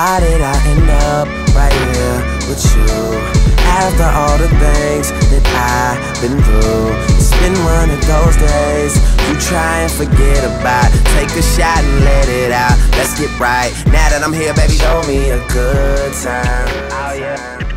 How did I end up right here with you? After all the things that I've been through, it's been one of those days you try and forget about. Take a shot and let it out. Let's get right. Now that I'm here, baby, show me a good time. Oh yeah.